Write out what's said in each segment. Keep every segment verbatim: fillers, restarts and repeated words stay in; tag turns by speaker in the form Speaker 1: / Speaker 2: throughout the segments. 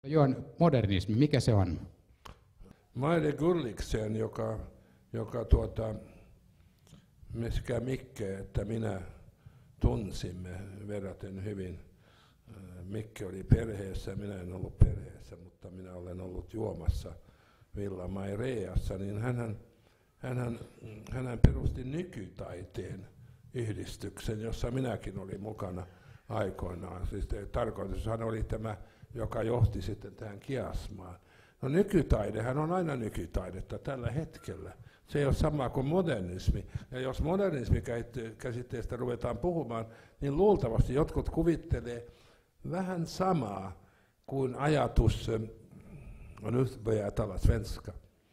Speaker 1: Johan, modernismi, mikä se on?
Speaker 2: Maide Gulliksen, joka, joka tuota, me sekä Mikke että minä tunsimme verraten hyvin. Mikke oli perheessä, minä en ollut perheessä, mutta minä olen ollut juomassa Villa Maireassa, niin hänhän, hänhän, hänhän perusti nykytaiteen yhdistyksen, jossa minäkin olin mukana aikoinaan. Siis tarkoitushan oli tämä, joka johti sitten tähän kiasmaan. No nykytaidehan on aina nykytaidetta tällä hetkellä. Se ei ole sama kuin modernismi. Ja jos modernismi käsitteestä ruvetaan puhumaan, niin luultavasti jotkut kuvittelee vähän samaa kuin ajatus, och nu börjar jag tala svenska,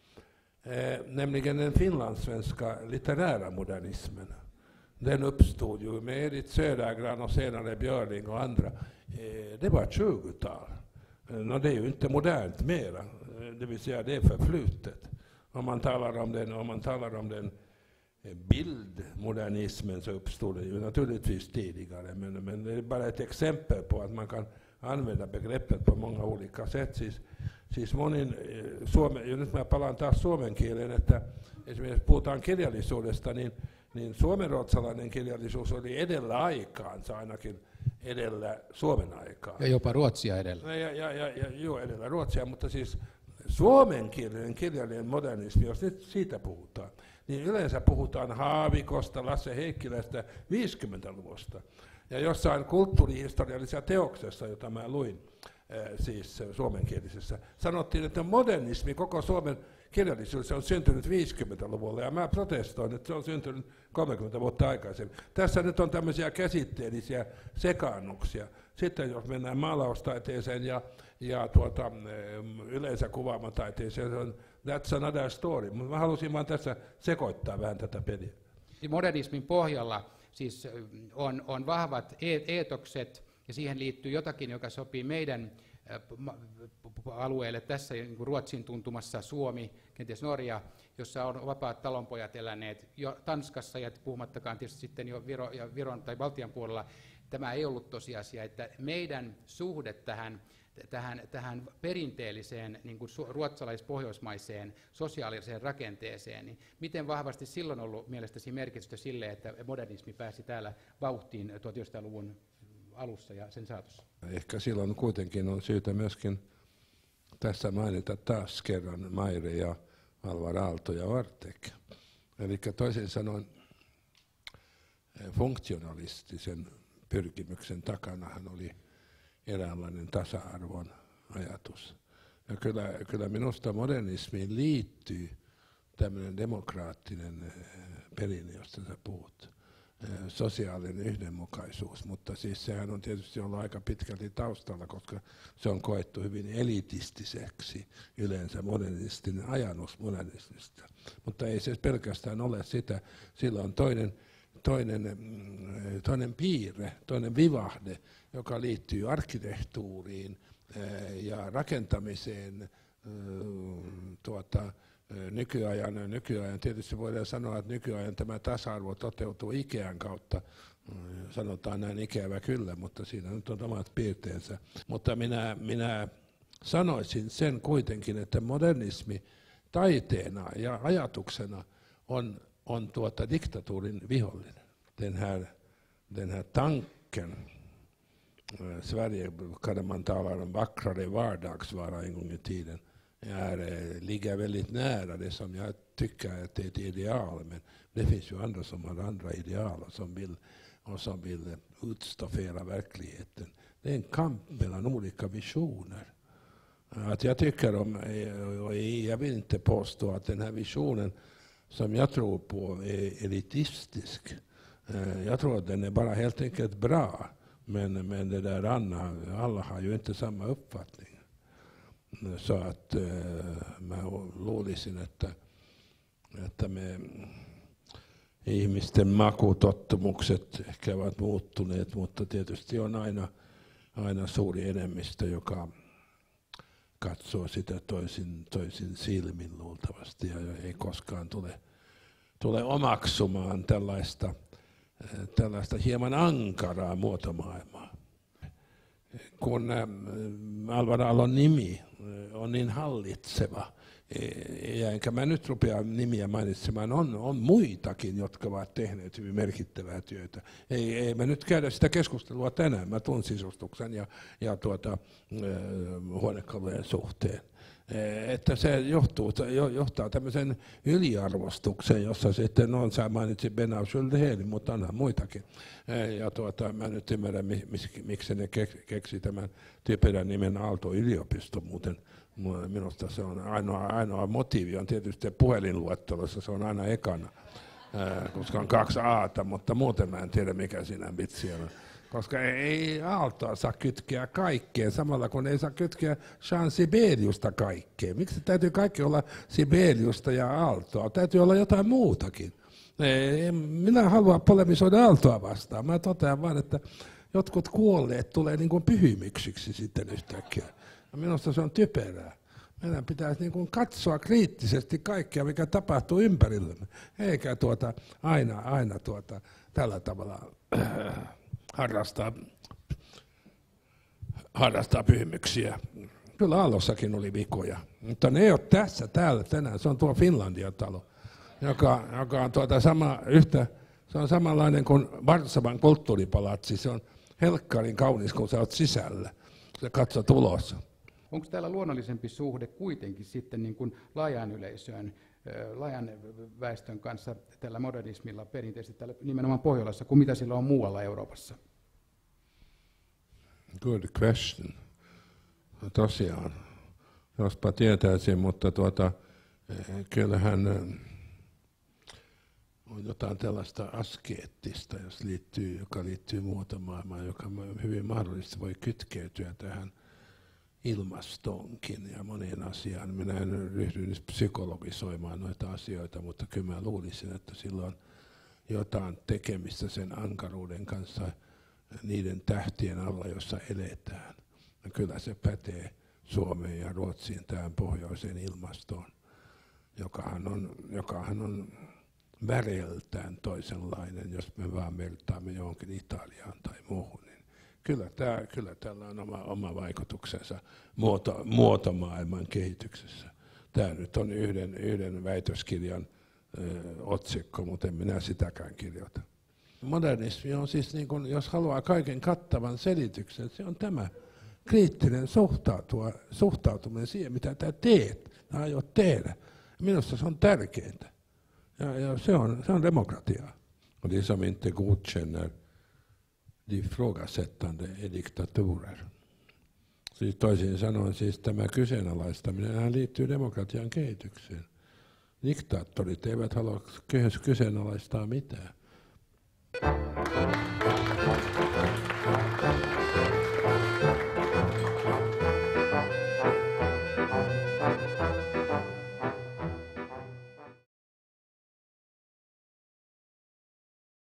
Speaker 2: eh, nämligen den finlandssvenska litterära modernismen. Den uppstod ju med Edith Södergran och senare Björling och andra. Eh, det var tjugotal. Eh, no, det är ju inte modernt mera, eh, det vill säga det är förflutet. Om man talar om den, om man talar om den eh, bildmodernismen så uppstod det ju naturligtvis tidigare, men, men det är bara ett exempel på att man kan använda begreppet på många olika sätt. Siis, siis monin, suome, ja nyt mä palaan taas suomen kieleen, että esimerkiksi puhutaan kirjallisuudesta, niin, niin suomenruotsalainen kirjallisuus oli edellä aikaansa, ainakin edellä Suomen aikaa.
Speaker 1: Ja jopa Ruotsia edellä.
Speaker 2: Ja, ja, ja, ja joo, edellä Ruotsia, mutta siis suomenkielinen kirjallinen modernismi, jos nyt siitä puhutaan, niin yleensä puhutaan Haavikosta, Lasse Heikkilästä viisikymmentäluvusta. Ja jossain kulttuurihistoriallisessa teoksessa, jota mä luin, äh, siis suomenkielisessä, sanottiin, että modernismi koko Suomen kirjallisuudessa on syntynyt viisikymmentäluvulla, ja mä protestoin, että se on syntynyt kolmekymmentä vuotta aikaisemmin. Tässä nyt on tämmöisiä käsitteellisiä sekaannuksia. Sitten jos mennään maalaustaiteeseen ja, ja tuota, yleensä kuvaamataiteeseen, on that's another story. Mutta mä halusin vaan tässä sekoittaa vähän tätä peliä.
Speaker 1: Modernismin pohjalla siis on, on vahvat eetokset, ja siihen liittyy jotakin, joka sopii meidän alueelle tässä, niin kuin Ruotsin tuntumassa Suomi, kenties Norja, jossa on vapaat talonpojat eläneet jo Tanskassa, ja puhumattakaan tietysti sitten jo Viro, ja Viron tai Baltian puolella. Tämä ei ollut tosiasia, että meidän suhde tähän, tähän, tähän perinteelliseen niin kuin ruotsalais-pohjoismaiseen sosiaaliseen rakenteeseen, niin miten vahvasti silloin on ollut mielestäsi merkitystä sille, että modernismi pääsi täällä vauhtiin tuhatyhdeksänsataaluvun alussa ja sen saatossa?
Speaker 2: Ehkä silloin kuitenkin on syytä myöskin tässä mainita taas kerran Maire ja Alvar Aalto ja Vartek. Eli toisin sanoen funktionalistisen pyrkimyksen takanahan oli eräänlainen tasa-arvon ajatus. Ja kyllä, kyllä minusta modernismiin liittyy tämmöinen demokraattinen perinne, josta sä puhut. Sosiaalinen yhdenmukaisuus, mutta siis sehän on tietysti ollut aika pitkälti taustalla, koska se on koettu hyvin elitistiseksi yleensä modernistinen ajatus modernistista. Mutta ei se pelkästään ole sitä, sillä on toinen, toinen, toinen piirre, toinen vivahde, joka liittyy arkkitehtuuriin ja rakentamiseen tuota, nykyajan, nykyajan, tietysti voidaan sanoa, että nykyajan tämä tasa-arvo toteutuu Ikean kautta, sanotaan näin ikävä kyllä, mutta siinä nyt on omat piirteensä. Mutta minä, minä sanoisin sen kuitenkin, että modernismi taiteena ja ajatuksena on, on tuota diktatuurin vihollinen. Den här, den här tanken, Sverige kan man tala om vackrare vardagsvara en gång i tiden, är, ligger väldigt nära det som jag tycker att det är ett ideal, men det finns ju andra som har andra ideal och som vill, och som vill utstaffera verkligheten. Det är en kamp mellan olika visioner. Att jag tycker om, och jag vill inte påstå att den här visionen som jag tror på är elitistisk. Jag tror att den är bara helt enkelt bra, men, men det där andra, alla har ju inte samma uppfattning. Så att äh, mä luulisin, että, että me ihmisten makutottumukset ehkä ovat muuttuneet, mutta tietysti on aina, aina suuri enemmistö, joka katsoo sitä toisin, toisin silmin luultavasti ja ei koskaan tule, tule omaksumaan tällaista, tällaista hieman ankaraa muotomaailmaa. kun Alvar Aallon nimi on niin hallitseva, ja enkä mä nyt rupea nimiä mainitsemaan, on, on muitakin, jotka ovat tehneet hyvin merkittävää työtä. Ei, ei mä nyt käydä sitä keskustelua tänään, mä tuun sisustuksen ja, ja tuota, huonekalujen suhteen. Että se johtuu, johtaa tämmöisen yliarvostukseen, jossa sitten, no sä mainitsit Benauschel-Heelin, mutta onhan muitakin. Ja tuota, mä nyt ymmärrän, miksi ne keksi tämän typerän nimen Aalto-yliopisto muuten. Minusta se on ainoa, ainoa motiivi, on tietysti puhelinluettelossa, se on aina ekana, koska on kaksi aata, mutta muuten mä en tiedä mikä siinä vitsi on. Koska ei Aaltoa saa kytkeä kaikkeen, samalla kun ei saa kytkeä Jean Sibeliusta kaikkeen. Miksi täytyy kaikki olla Sibeliusta ja Aaltoa? Täytyy olla jotain muutakin. Minä haluan polemisoida Aaltoa vastaan. Mä totean vaan, että jotkut kuolleet tulee niin kuin pyhimyksiksi sitten yhtäkkiä. Minusta se on typerää. Meidän pitäisi niin kuin katsoa kriittisesti kaikkea, mikä tapahtuu ympärillämme, eikä tuota, aina, aina tuota, tällä tavalla äh, harrastaa, harrastaa pyhimyksiä. Kyllä Aallossakin oli vikoja, mutta ne ei ole tässä täällä tänään. Se on tuo Finlandia-talo, joka, joka on tuota sama, yhtä, se on samanlainen kuin Varsovan kulttuuripalatsi. Se on helkkarin kaunis, kun sä oot sisällä. Se katsot ulos.
Speaker 1: Onko täällä luonnollisempi suhde kuitenkin sitten niin kuin laajan yleisöön, laajan väestön kanssa tällä modernismilla perinteisesti täällä nimenomaan Pohjolassa, kuin mitä sillä on muualla Euroopassa?
Speaker 2: Good question. No, tosiaan, jospa tietäisin, mutta tuota, kyllähän on jotain tällaista askeettista, jos liittyy, joka liittyy muotomaailmaan, joka hyvin mahdollisesti voi kytkeytyä tähän ilmastoonkin ja moneen asiaan. Minä en ryhdy nyt psykologisoimaan noita asioita, mutta kyllä mä luulisin, että sillä on jotain tekemistä sen ankaruuden kanssa niiden tähtien alla, jossa eletään. Ja kyllä se pätee Suomeen ja Ruotsiin tähän pohjoiseen ilmastoon, jokahan on, jokahan on väreiltään toisenlainen, jos me vaan vertaamme johonkin Italiaan tai muuhun. Niin kyllä, tää, kyllä tällä on oma, oma vaikutuksensa muoto, muotomaailman kehityksessä. Tämä nyt on yhden, yhden väitöskirjan ö, otsikko, mutta en minä sitäkään kirjoita. Modernismi on siis, niin kun, jos haluaa kaiken kattavan selityksen, se on tämä kriittinen suhtautua, suhtautuminen siihen, mitä tämä teet, tai aiot tehdä. Minusta se on tärkeintä. Ja, ja se, on, se on demokratiaa. Och det som inte godkänner de ifrågasättande är diktaturer. Siis toisin sanoen siis tämä kyseenalaistaminen liittyy demokratian kehitykseen. Diktaattorit eivät halua kyseenalaistaa mitään.